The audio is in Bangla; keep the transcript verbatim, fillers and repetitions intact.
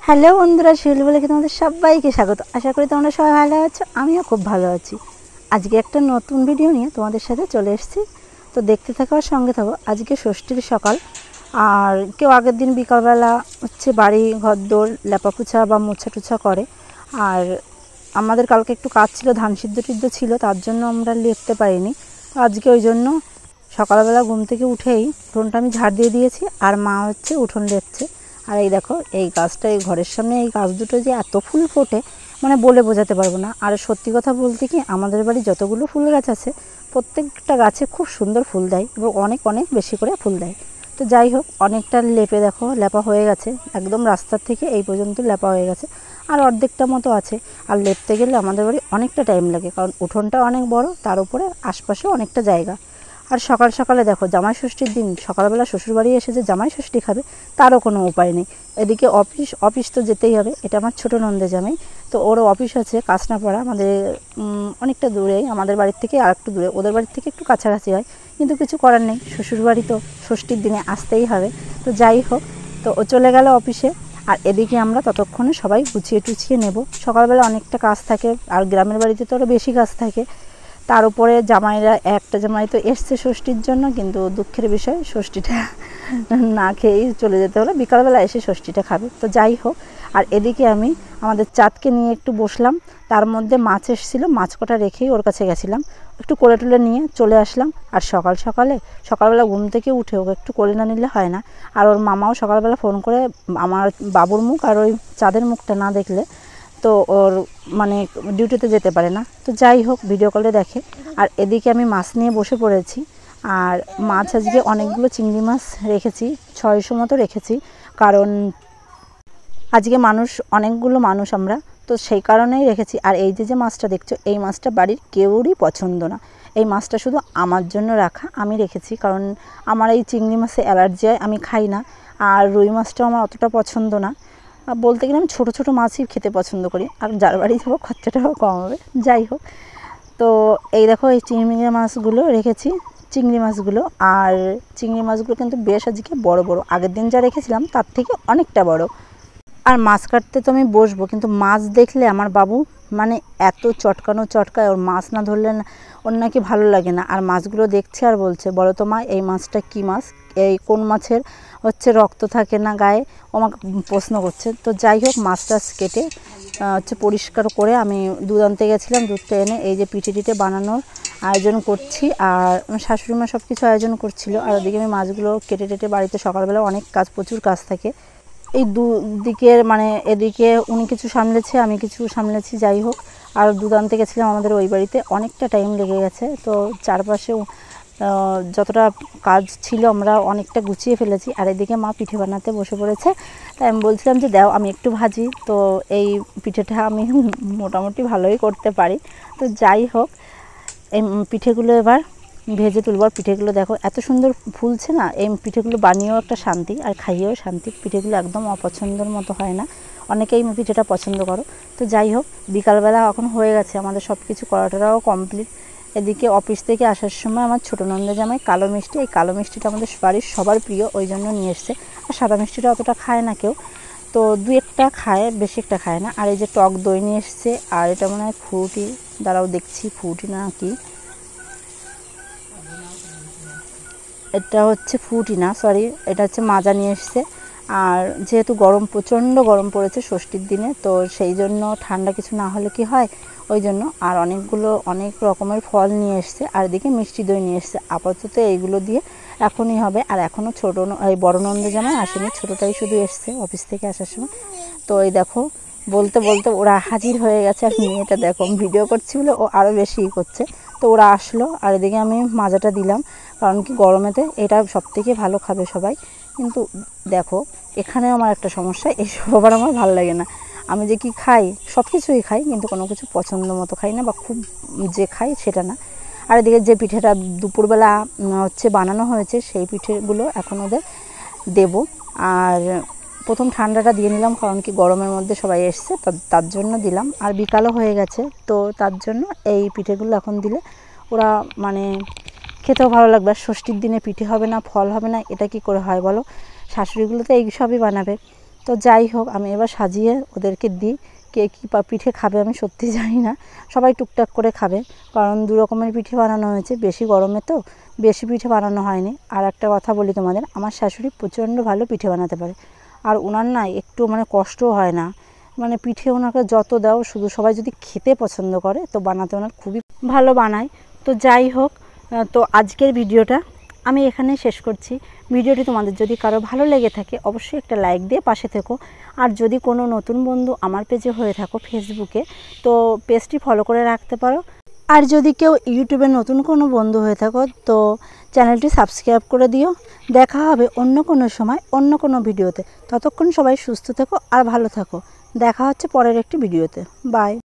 হ্যালো বন্ধুরা, শিউলি বলে তোমাদের সবাইকে স্বাগত। আশা করি তোমরা সবাই ভালো আছো, আমিও খুব ভালো আছি। আজকে একটা নতুন ভিডিও নিয়ে তোমাদের সাথে চলে এসেছি, তো দেখতে থাকো আর সঙ্গে থাকো। আজকে ষষ্ঠীর সকাল, আর কেউ আগের দিন বিকালবেলা হচ্ছে বাড়ি ঘরদোর লেপাপোছা বা মোছা টুছা করে। আর আমাদের কালকে একটু কাজ ছিল, ধান সিদ্ধ টিদ্ধ ছিল, তার জন্য আমরা লেপতে পারিনি। তো আজকে ওই জন্য সকালবেলা ঘুম থেকে উঠেই উঠোনটা আমি ঝাড় দিয়ে দিয়েছি, আর মা হচ্ছে উঠোন লেপছে। আর এই দেখো, এই গাছটা, এই ঘরের সামনে এই গাছ দুটো যে এত ফুল ফোটে মানে বলে বোঝাতে পারবো না। আর সত্যি কথা বলতে কি, আমাদের বাড়ি যতগুলো ফুল গাছ আছে প্রত্যেকটা গাছে খুব সুন্দর ফুল দেয় এবং অনেক অনেক বেশি করে ফুল দেয়। তো যাই হোক, অনেকটা লেপে দেখো লেপা হয়ে গেছে, একদম রাস্তার থেকে এই পর্যন্ত লেপা হয়ে গেছে, আর অর্ধেকটা মতো আছে। আর লেপতে গেলে আমাদের বাড়ি অনেকটা টাইম লাগে, কারণ উঠোনটা অনেক বড়, তার উপরে আশপাশেও অনেকটা জায়গা। আর সকাল সকালে দেখো, জামাই ষষ্ঠীর দিন সকালবেলা শ্বশুরবাড়ি এসে যে জামাই ষষ্ঠী খাবে তারও কোনো উপায় নেই। এদিকে অফিস অফিস তো যেতেই হবে। এটা আমার ছোটো নন্দে জামাই, তো ওরও অফিস আছে কাঁচনাপাড়া, আমাদের অনেকটা দূরেই, আমাদের বাড়ির থেকে আর একটু দূরে, ওদের বাড়ির থেকে একটু কাছাকাছি হয়, কিন্তু কিছু করার নেই, শ্বশুরবাড়ি তো ষষ্ঠীর দিনে আসতেই হবে। তো যাই হোক, তো ও চলে গেল অফিসে, আর এদিকে আমরা ততক্ষণে সবাই গুছিয়ে টুছিয়ে নেব। সকালবেলা অনেকটা কাজ থাকে, আর গ্রামের বাড়িতে তো আরও বেশি কাজ থাকে। তার উপরে জামাইরা, একটা জামাই তো এসছে ষষ্ঠীর জন্য, কিন্তু দুঃখের বিষয় ষষ্ঠীটা না খেয়েই চলে যেতে হলো, বিকালবেলা এসে ষষ্ঠীটা খাবে। তো যাই হোক, আর এদিকে আমি আমাদের চাঁদকে নিয়ে একটু বসলাম, তার মধ্যে মাছ এসেছিলো, মাছ কটা রেখেই ওর কাছে গেছিলাম, একটু কোলে টুলে নিয়ে চলে আসলাম। আর সকাল সকালে সকালবেলা ঘুম থেকে উঠে ওকে একটু কোলে না নিলে হয় না। আর ওর মামাও সকালবেলা ফোন করে আমার বাবুর মুখ আর ওই চাঁদের মুখটা না দেখলে তো ওর মানে ডিউটিতে যেতে পারে না। তো যাই হোক, ভিডিও কলে দেখে। আর এদিকে আমি মাছ নিয়ে বসে পড়েছি, আর মাছ আজকে অনেকগুলো চিংড়ি মাছ রেখেছি, ছয়শো মতো রেখেছি, কারণ আজকে মানুষ অনেকগুলো মানুষ আমরা, তো সেই কারণেই রেখেছি। আর এই যে যে মাছটা দেখছো, এই মাছটা বাড়ির কেউরই পছন্দ না, এই মাছটা শুধু আমার জন্য রাখা, আমি রেখেছি, কারণ আমার এই চিংড়ি মাছে অ্যালার্জি হয়, আমি খাই না। আর রুই মাছটাও আমার অতটা পছন্দ না, বলতে গেলে আমি ছোটো ছোটো মাছই খেতে পছন্দ করি, আর যার বাড়ি যাবো খরচাটাও কম হবে। যাই হোক, তো এই দেখো, এই চিংড়ি মাছগুলো রেখেছি, চিংড়ি মাছগুলো। আর চিংড়ি মাছগুলো কিন্তু বেশ আজকে বড় বড়, আগের দিন যা রেখেছিলাম তার থেকে অনেকটা বড়। আর মাছ কাটতে তো আমি বসবো, কিন্তু মাছ দেখলে আমার বাবু মানে এত চটকানো চটকায়, ওর মাছ না ধরলে না ওর নাকি ভালো লাগে না। আর মাছগুলো দেখছে আর বলছে, বলো তো মা, এই মাছটা কী মাছ, এই কোন মাছের হচ্ছে রক্ত থাকে না গায়ে, ও আমাকে প্রশ্ন করছে। তো যাই হোক, মাছ টাছ কেটে হচ্ছে পরিষ্কার করে আমি দুধ আনতে গেছিলাম, দুধটা এনে এই যে পিঠে টিঠে বানানোর আয়োজন করছি। আর আমার শাশুড়ি মা সব কিছু আয়োজন করছিল, আর ওদিকে আমি মাছগুলো কেটে টেটে, বাড়িতে সকালবেলা অনেক কাজ, প্রচুর কাজ থাকে এই দুদিকের, মানে এদিকে উনি কিছু সামলেছে, আমি কিছু সামলেছি। যাই হোক, আর দুধ আনতে গেছিলাম আমাদের ওই বাড়িতে, অনেকটা টাইম লেগে গেছে। তো চারপাশে যতটা কাজ ছিল আমরা অনেকটা গুছিয়ে ফেলেছি। আর এদিকে মা পিঠে বানাতে বসে পড়েছে, তাই আমি বলছিলাম যে দাও আমি একটু ভাজি। তো এই পিঠেটা আমি মোটামুটি ভালোই করতে পারি। তো যাই হোক, এই পিঠেগুলো এবার ভেজে তুলব। আর পিঠেগুলো দেখো এত সুন্দর ফুলছে না, এই পিঠেগুলো বানিয়েও একটা শান্তি, আর খাইয়েও শান্তি। পিঠেগুলো একদম অপছন্দের মতো হয় না, অনেকেই পিঠেটা পছন্দ করো। তো যাই হোক, বিকালবেলা এখন হয়ে গেছে, আমাদের সব কিছু করাটাও কমপ্লিট। এদিকে অফিস থেকে আসার সময় আমার ছোটো নন্দা জামাই কালো মিষ্টি, এই কালো মিষ্টিটা আমাদের বাড়ির সবার প্রিয়, ওই জন্য নিয়ে এসছে। আর সাদা মিষ্টিটা অতটা খায় না কেউ, তো দু একটা খায়, বেশি একটা খায় না। আর এই যে টক দই নিয়ে এসছে, আর এটা মনে হয় ফ্রুটি, দাঁড়াও দেখছি ফ্রুটি না কি, এটা হচ্ছে ফ্রুটি না, সরি, এটা হচ্ছে মাজা নিয়ে এসছে। আর যেহেতু গরম, প্রচণ্ড গরম পড়েছে ষষ্ঠীর দিনে, তো সেই জন্য ঠান্ডা কিছু না হলে কি হয়, ওই জন্য। আর অনেকগুলো অনেক রকমের ফল নিয়ে এসছে, আর এদিকে মিষ্টি দই নিয়ে এসছে। আপাতত এইগুলো দিয়ে এখনই হবে। আর এখনও ছোটো এই বড় নন্দ জামাই আসেনি, ছোটোটাই শুধু এসছে অফিস থেকে আসার সময়। তো এই দেখো, বলতে বলতে ওরা হাজির হয়ে গেছে। আর মেয়েটা দেখো ভিডিও করছি বলে ও আরও বেশি করছে। তো ওরা আসলো, আর এদিকে আমি মাজাটা দিলাম, কারণ কি গরমেতে এটা সবথেকে ভালো খাবে সবাই। কিন্তু দেখো, এখানেও আমার একটা সমস্যা, এইসব আবার আমার ভালো লাগে না। আমি যে কি খাই, সব কিছুই খাই, কিন্তু কোনো কিছু পছন্দ মতো খাই না, বা খুব যে খাই সেটা না। আর এদিকে যে পিঠেটা দুপুরবেলা হচ্ছে বানানো হয়েছে, সেই পিঠেগুলো এখন ওদের দেব। আর প্রথম ঠান্ডাটা দিয়ে নিলাম, কারণ কি গরমের মধ্যে সবাই এসছে, তার জন্য দিলাম। আর বিকালও হয়ে গেছে, তো তার জন্য এই পিঠেগুলো এখন দিলে ওরা মানে খেতেও ভালো লাগবে। আর ষষ্ঠীর দিনে পিঠে হবে না, ফল হবে না, এটা কি করে হয় বলো, শাশুড়িগুলো তো এই সবই বানাবে। তো তো যাই হোক, আমি এবার সাজিয়ে ওদেরকে দিই। কে কী পিঠে খাবে আমি সত্যি জানি না, সবাই টুকটাক করে খাবে, কারণ দু রকমের পিঠে বানানো হয়েছে, বেশি গরমে তো বেশি পিঠে বানানো হয়নি। আর একটা কথা বলি তোমাদের, আমার শাশুড়ি প্রচণ্ড ভালো পিঠে বানাতে পারে, আর ওনার না একটু মানে কষ্টও হয় না, মানে পিঠে ওনাকে যত দাও শুধু সবাই যদি খেতে পছন্দ করে তো বানাতে ওনার খুবই ভালো বানায়। তো যাই হোক, তো আজকের ভিডিওটা আমি এখানে শেষ করছি। ভিডিওটি তোমাদের যদি কারো ভালো লেগে থাকে অবশ্যই একটা লাইক দিয়ে পাশে থেকো। আর যদি কোনো নতুন বন্ধু আমার পেজে হয়ে থাকো ফেসবুকে, তো পেজটি ফলো করে রাখতে পারো। আর যদি কেউ ইউটিউবে নতুন কোনো বন্ধু হয়ে থাকো তো চ্যানেলটি সাবস্ক্রাইব করে দিও। দেখা হবে অন্য কোনো সময় অন্য কোনো ভিডিওতে। ততক্ষণ সবাই সুস্থ থেকো আর ভালো থাকো। দেখা হচ্ছে পরের একটি ভিডিওতে। বাই।